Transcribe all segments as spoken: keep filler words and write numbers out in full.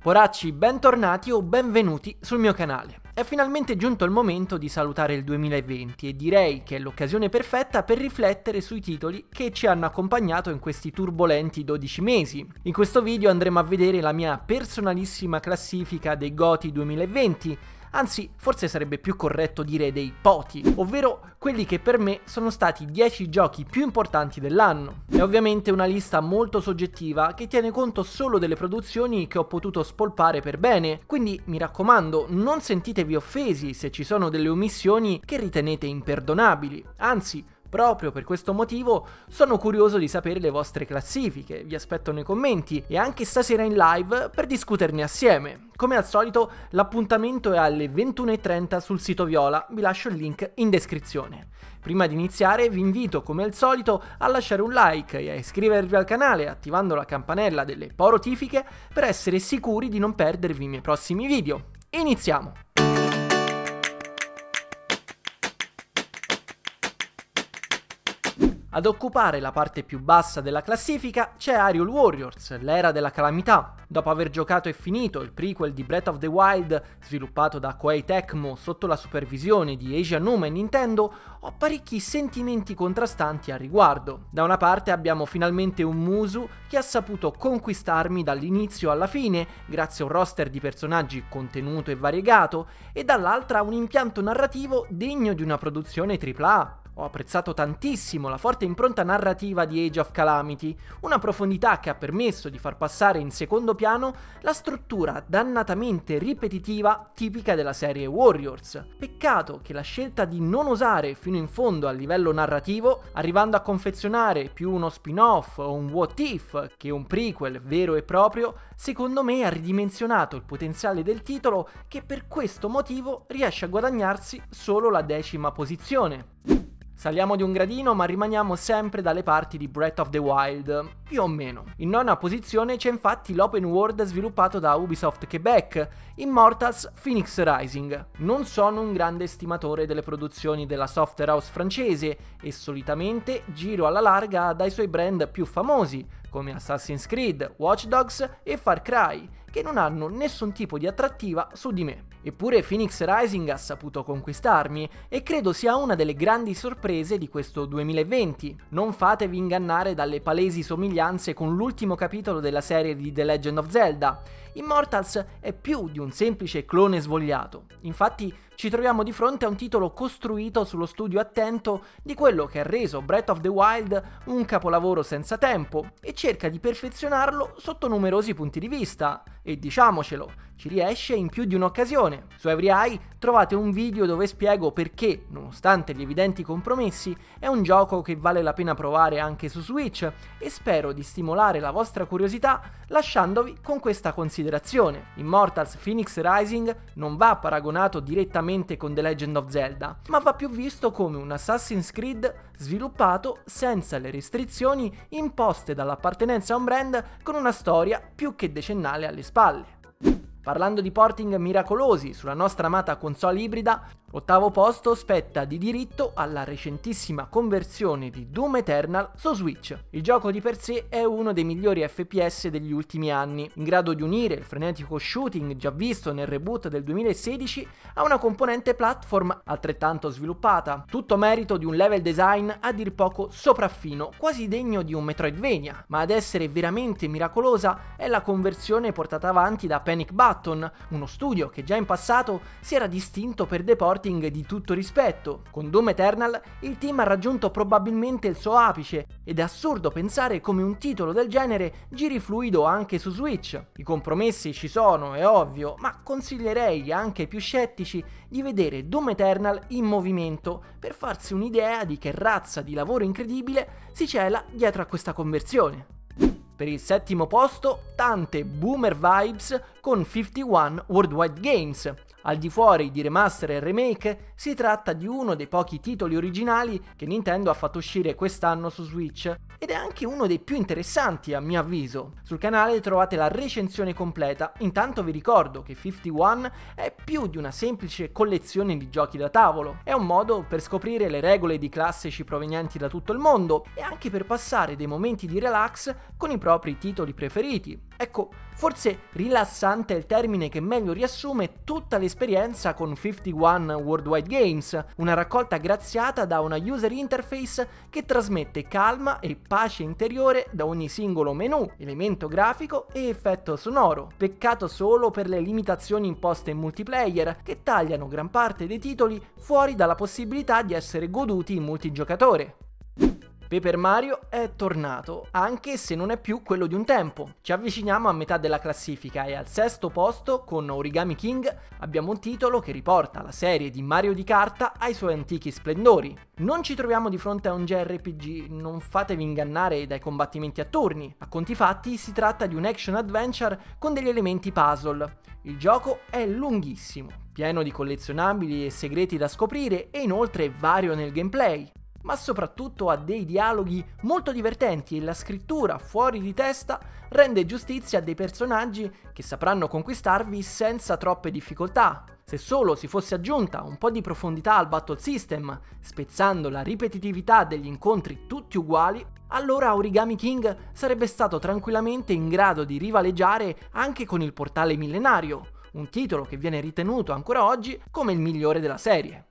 Poracci, bentornati o benvenuti sul mio canale. È finalmente giunto il momento di salutare il duemilaventi e direi che è l'occasione perfetta per riflettere sui titoli che ci hanno accompagnato in questi turbolenti dodici mesi. In questo video andremo a vedere la mia personalissima classifica dei GOTY duemilaventi, anzi forse sarebbe più corretto dire dei POTY, ovvero quelli che per me sono stati i dieci giochi più importanti dell'anno. È ovviamente una lista molto soggettiva che tiene conto solo delle produzioni che ho potuto spolpare per bene, quindi mi raccomando non sentitevi offesi se ci sono delle omissioni che ritenete imperdonabili, anzi proprio per questo motivo sono curioso di sapere le vostre classifiche, vi aspetto nei commenti e anche stasera in live per discuterne assieme. Come al solito l'appuntamento è alle ventuno e trenta sul sito Viola, vi lascio il link in descrizione. Prima di iniziare vi invito come al solito a lasciare un like e a iscrivervi al canale attivando la campanella delle porotifiche per essere sicuri di non perdervi i miei prossimi video. Iniziamo! Ad occupare la parte più bassa della classifica c'è Hyrule Warriors, l'era della calamità. Dopo aver giocato e finito il prequel di Breath of the Wild, sviluppato da Koei Tecmo sotto la supervisione di Eiji Aonuma e Nintendo, ho parecchi sentimenti contrastanti al riguardo. Da una parte abbiamo finalmente un Musu che ha saputo conquistarmi dall'inizio alla fine, grazie a un roster di personaggi contenuto e variegato, e dall'altra un impianto narrativo degno di una produzione tripla A. Ho apprezzato tantissimo la forte impronta narrativa di Age of Calamity, una profondità che ha permesso di far passare in secondo piano la struttura dannatamente ripetitiva tipica della serie Warriors. Peccato che la scelta di non osare fino in fondo a livello narrativo, arrivando a confezionare più uno spin-off o un what if che un prequel vero e proprio, secondo me ha ridimensionato il potenziale del titolo che per questo motivo riesce a guadagnarsi solo la decima posizione. Saliamo di un gradino ma rimaniamo sempre dalle parti di Breath of the Wild, più o meno. In nona posizione c'è infatti l'open world sviluppato da Ubisoft Québec, Immortals Fenyx Rising. Non sono un grande estimatore delle produzioni della software house francese e solitamente giro alla larga dai suoi brand più famosi, come Assassin's Creed, Watch Dogs e Far Cry, che non hanno nessun tipo di attrattiva su di me. Eppure Fenyx Rising ha saputo conquistarmi e credo sia una delle grandi sorprese di questo duemilaventi. Non fatevi ingannare dalle palesi somiglianze con l'ultimo capitolo della serie di The Legend of Zelda. Immortals è più di un semplice clone svogliato. Infatti ci troviamo di fronte a un titolo costruito sullo studio attento di quello che ha reso Breath of the Wild un capolavoro senza tempo e cerca di perfezionarlo sotto numerosi punti di vista. E diciamocelo, ci riesce in più di un'occasione. Su EveryEye trovate un video dove spiego perché, nonostante gli evidenti compromessi, è un gioco che vale la pena provare anche su Switch e spero di stimolare la vostra curiosità lasciandovi con questa considerazione. Immortals Fenyx Rising non va paragonato direttamente con The Legend of Zelda, ma va più visto come un Assassin's Creed sviluppato senza le restrizioni imposte dall'appartenenza a un brand con una storia più che decennale alle spalle. Parlando di porting miracolosi sulla nostra amata console ibrida, l'ottavo posto spetta di diritto alla recentissima conversione di Doom Eternal su Switch. Il gioco di per sé è uno dei migliori F P S degli ultimi anni, in grado di unire il frenetico shooting già visto nel reboot del duemilasedici a una componente platform altrettanto sviluppata, tutto merito di un level design a dir poco sopraffino, quasi degno di un Metroidvania, ma ad essere veramente miracolosa è la conversione portata avanti da Panic Button, uno studio che già in passato si era distinto per dei porting di tutto rispetto. Con Doom Eternal il team ha raggiunto probabilmente il suo apice ed è assurdo pensare come un titolo del genere giri fluido anche su Switch. I compromessi ci sono, è ovvio, ma consiglierei anche ai più scettici di vedere Doom Eternal in movimento per farsi un'idea di che razza di lavoro incredibile si cela dietro a questa conversione. Per il settimo posto, tante boomer vibes con cinquantuno Worldwide Games. Al di fuori di remaster e remake, si tratta di uno dei pochi titoli originali che Nintendo ha fatto uscire quest'anno su Switch, ed è anche uno dei più interessanti a mio avviso. Sul canale trovate la recensione completa, intanto vi ricordo che cinquantuno è più di una semplice collezione di giochi da tavolo, è un modo per scoprire le regole di classici provenienti da tutto il mondo e anche per passare dei momenti di relax con i propri titoli preferiti. Ecco, forse rilassante è il termine che meglio riassume tutta l'esperienza con cinquantuno Worldwide Games, una raccolta graziata da una user interface che trasmette calma e pace interiore da ogni singolo menu, elemento grafico e effetto sonoro. Peccato solo per le limitazioni imposte in multiplayer, che tagliano gran parte dei titoli fuori dalla possibilità di essere goduti in multigiocatore. Paper Mario è tornato, anche se non è più quello di un tempo. Ci avviciniamo a metà della classifica e al sesto posto, con Origami King, abbiamo un titolo che riporta la serie di Mario di carta ai suoi antichi splendori. Non ci troviamo di fronte a un J R P G, non fatevi ingannare dai combattimenti a turni. A conti fatti si tratta di un action adventure con degli elementi puzzle. Il gioco è lunghissimo, pieno di collezionabili e segreti da scoprire e inoltre vario nel gameplay, ma soprattutto ha dei dialoghi molto divertenti e la scrittura fuori di testa rende giustizia a dei personaggi che sapranno conquistarvi senza troppe difficoltà. Se solo si fosse aggiunta un po' di profondità al battle system, spezzando la ripetitività degli incontri tutti uguali, allora Origami King sarebbe stato tranquillamente in grado di rivaleggiare anche con il Portale Millenario, un titolo che viene ritenuto ancora oggi come il migliore della serie.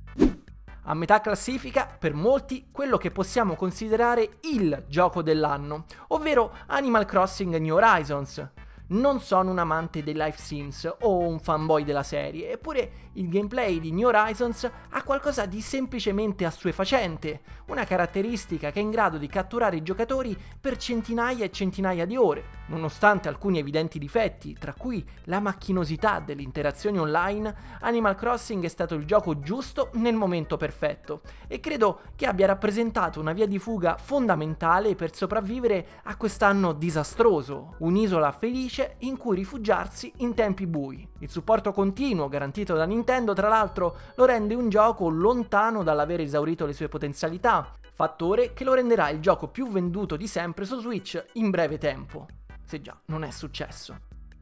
A metà classifica, per molti, quello che possiamo considerare il gioco dell'anno, ovvero Animal Crossing New Horizons. Non sono un amante dei life sims o un fanboy della serie, eppure il gameplay di New Horizons ha qualcosa di semplicemente assuefacente, una caratteristica che è in grado di catturare i giocatori per centinaia e centinaia di ore. Nonostante alcuni evidenti difetti, tra cui la macchinosità delle interazioni online, Animal Crossing è stato il gioco giusto nel momento perfetto e credo che abbia rappresentato una via di fuga fondamentale per sopravvivere a quest'anno disastroso, un'isola felice in cui rifugiarsi in tempi bui. Il supporto continuo garantito da Nintendo, tra l'altro, lo rende un gioco lontano dall'aver esaurito le sue potenzialità, fattore che lo renderà il gioco più venduto di sempre su Switch in breve tempo, se già non è successo.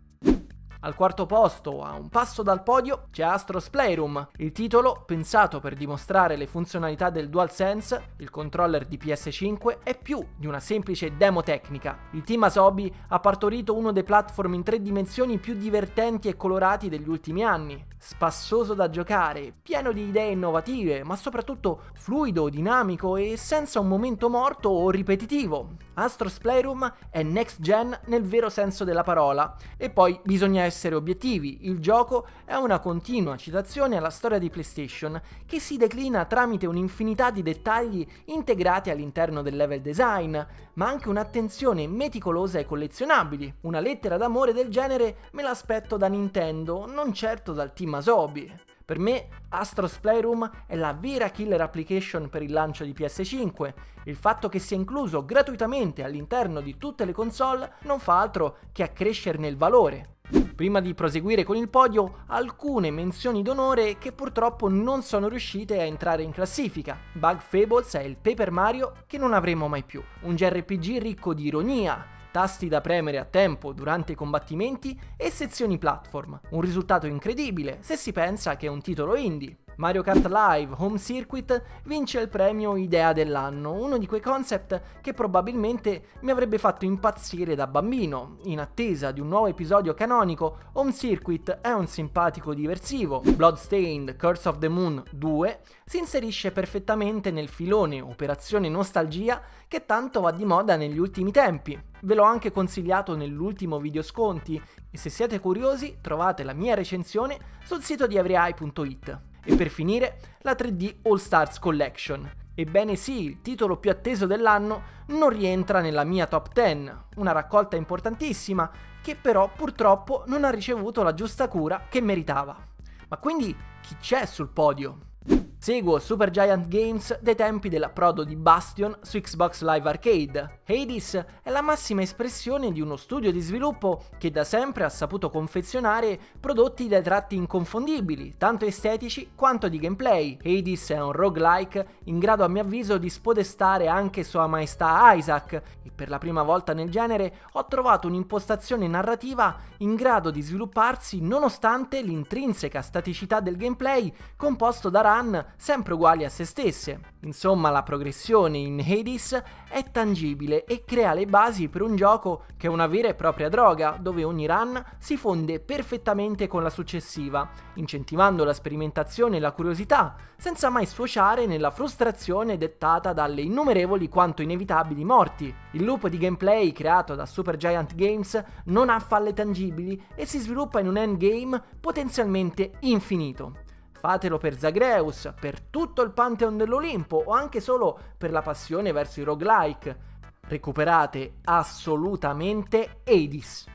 Al quarto posto, a un passo dal podio, c'è Astro's Playroom, il titolo, pensato per dimostrare le funzionalità del DualSense, il controller di P S cinque, è più di una semplice demo tecnica. Il team Asobi ha partorito uno dei platform in tre dimensioni più divertenti e colorati degli ultimi anni. Spassoso da giocare, pieno di idee innovative, ma soprattutto fluido, dinamico e senza un momento morto o ripetitivo. Astro's Playroom è next gen nel vero senso della parola, e poi bisogna essere obiettivi, il gioco è una continua citazione alla storia di PlayStation che si declina tramite un'infinità di dettagli integrati all'interno del level design, ma anche un'attenzione meticolosa ai collezionabili. Una lettera d'amore del genere me l'aspetto da Nintendo, non certo dal team Asobi. Per me Astro's Playroom è la vera killer application per il lancio di P S cinque. Il fatto che sia incluso gratuitamente all'interno di tutte le console non fa altro che accrescerne il valore. Prima di proseguire con il podio, alcune menzioni d'onore che purtroppo non sono riuscite a entrare in classifica. Bug Fables è il Paper Mario che non avremo mai più, un J R P G ricco di ironia, tasti da premere a tempo durante i combattimenti e sezioni platform, un risultato incredibile se si pensa che è un titolo indie. Mario Kart Live Home Circuit vince il premio Idea dell'anno, uno di quei concept che probabilmente mi avrebbe fatto impazzire da bambino. In attesa di un nuovo episodio canonico, Home Circuit è un simpatico diversivo. Bloodstained Curse of the Moon due si inserisce perfettamente nel filone Operazione Nostalgia che tanto va di moda negli ultimi tempi. Ve l'ho anche consigliato nell'ultimo video sconti e se siete curiosi trovate la mia recensione sul sito di everyeye punto it. E per finire, la tre D All Stars Collection. Ebbene sì, il titolo più atteso dell'anno non rientra nella mia top dieci, una raccolta importantissima che però purtroppo non ha ricevuto la giusta cura che meritava. Ma quindi chi c'è sul podio? Seguo Supergiant Games dai tempi dell'approdo di Bastion su Xbox Live Arcade. Hades è la massima espressione di uno studio di sviluppo che da sempre ha saputo confezionare prodotti dai tratti inconfondibili, tanto estetici quanto di gameplay. Hades è un roguelike in grado a mio avviso di spodestare anche Sua Maestà Isaac e per la prima volta nel genere ho trovato un'impostazione narrativa in grado di svilupparsi nonostante l'intrinseca staticità del gameplay composto da run sempre uguali a se stesse. Insomma, la progressione in Hades è tangibile e crea le basi per un gioco che è una vera e propria droga, dove ogni run si fonde perfettamente con la successiva, incentivando la sperimentazione e la curiosità, senza mai sfociare nella frustrazione dettata dalle innumerevoli quanto inevitabili morti. Il loop di gameplay creato da Supergiant Games non ha falle tangibili e si sviluppa in un endgame potenzialmente infinito. Fatelo per Zagreus, per tutto il Pantheon dell'Olimpo o anche solo per la passione verso i roguelike. Recuperate assolutamente Hades.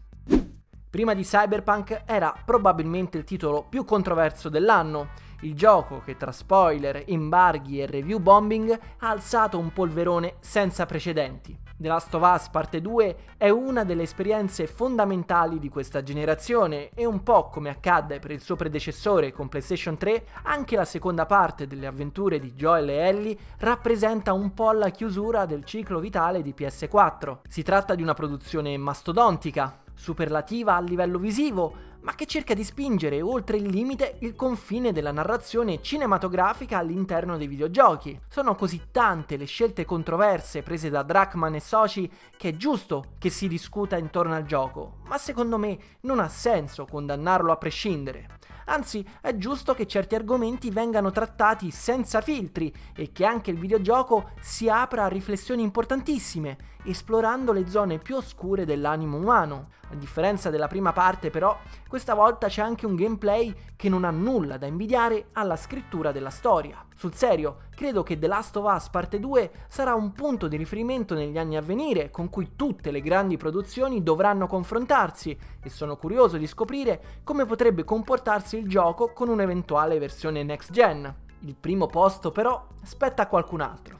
Prima di Cyberpunk era probabilmente il titolo più controverso dell'anno, il gioco che tra spoiler, embarghi e review bombing ha alzato un polverone senza precedenti. The Last of Us Parte due è una delle esperienze fondamentali di questa generazione e un po' come accadde per il suo predecessore con PlayStation tre, anche la seconda parte delle avventure di Joel e Ellie rappresenta un po' la chiusura del ciclo vitale di P S quattro. Si tratta di una produzione mastodontica, superlativa a livello visivo, ma che cerca di spingere oltre il limite il confine della narrazione cinematografica all'interno dei videogiochi. Sono così tante le scelte controverse prese da Druckmann e soci che è giusto che si discuta intorno al gioco, ma secondo me non ha senso condannarlo a prescindere. Anzi, è giusto che certi argomenti vengano trattati senza filtri e che anche il videogioco si apra a riflessioni importantissime, esplorando le zone più oscure dell'animo umano. A differenza della prima parte, però, questa volta c'è anche un gameplay che non ha nulla da invidiare alla scrittura della storia. Sul serio, credo che The Last of Us Parte due sarà un punto di riferimento negli anni a venire con cui tutte le grandi produzioni dovranno confrontarsi e sono curioso di scoprire come potrebbe comportarsi il gioco con un'eventuale versione next gen. Il primo posto però spetta a qualcun altro.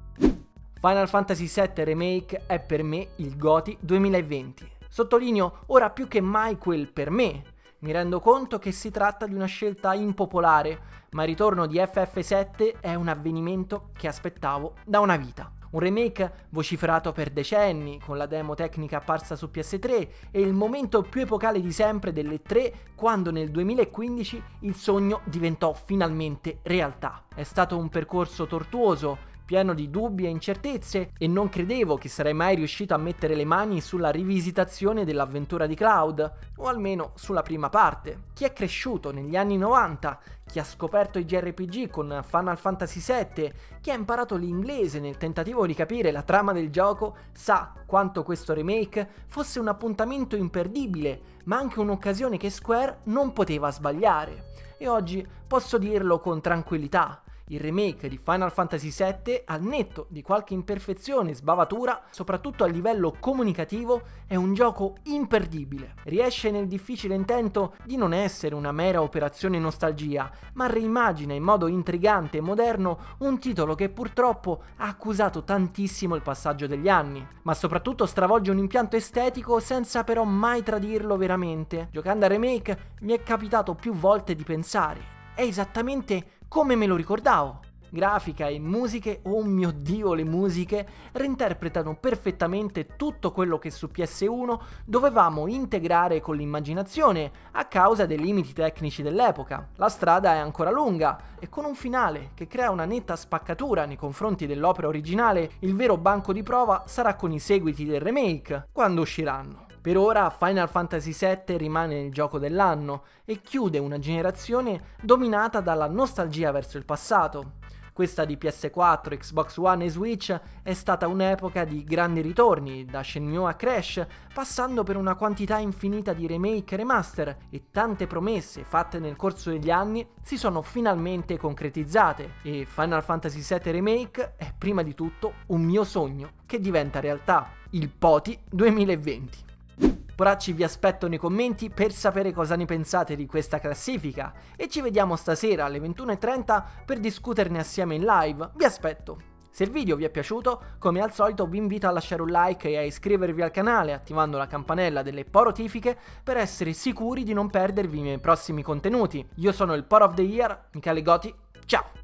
Final Fantasy sette Remake è per me il GOTY duemilaventi. Sottolineo ora più che mai quel per me. Mi rendo conto che si tratta di una scelta impopolare, ma il ritorno di F F sette è un avvenimento che aspettavo da una vita. Un remake vociferato per decenni, con la demo tecnica apparsa su P S tre e il momento più epocale di sempre delle tre, quando nel duemilaquindici il sogno diventò finalmente realtà. È stato un percorso tortuoso, pieno di dubbi e incertezze, e non credevo che sarei mai riuscito a mettere le mani sulla rivisitazione dell'avventura di Cloud, o almeno sulla prima parte. Chi è cresciuto negli anni novanta, chi ha scoperto i J R P G con Final Fantasy sette, chi ha imparato l'inglese nel tentativo di capire la trama del gioco, sa quanto questo remake fosse un appuntamento imperdibile, ma anche un'occasione che Square non poteva sbagliare. E oggi posso dirlo con tranquillità. Il remake di Final Fantasy sette, al netto di qualche imperfezione e sbavatura, soprattutto a livello comunicativo, è un gioco imperdibile. Riesce nel difficile intento di non essere una mera operazione nostalgia, ma reimmagina in modo intrigante e moderno un titolo che purtroppo ha accusato tantissimo il passaggio degli anni, ma soprattutto stravolge un impianto estetico senza però mai tradirlo veramente. Giocando a remake mi è capitato più volte di pensare: è esattamente come me lo ricordavo. Grafica e musiche, oh mio Dio, le musiche reinterpretano perfettamente tutto quello che su P S uno dovevamo integrare con l'immaginazione a causa dei limiti tecnici dell'epoca. La strada è ancora lunga e con un finale che crea una netta spaccatura nei confronti dell'opera originale, il vero banco di prova sarà con i seguiti del remake, quando usciranno. Per ora Final Fantasy sette rimane il gioco dell'anno e chiude una generazione dominata dalla nostalgia verso il passato. Questa di P S quattro, Xbox One e Switch è stata un'epoca di grandi ritorni, da Shenmue a Crash, passando per una quantità infinita di remake e remaster, e tante promesse fatte nel corso degli anni si sono finalmente concretizzate, e Final Fantasy sette Remake è prima di tutto un mio sogno che diventa realtà, il P O T Y duemilaventi. Poracci, vi aspetto nei commenti per sapere cosa ne pensate di questa classifica e ci vediamo stasera alle ventuno e trenta per discuterne assieme in live. Vi aspetto! Se il video vi è piaciuto, come al solito vi invito a lasciare un like e a iscrivervi al canale attivando la campanella delle porotifiche per essere sicuri di non perdervi i miei prossimi contenuti. Io sono il Por of the Year, Michele Goti, ciao!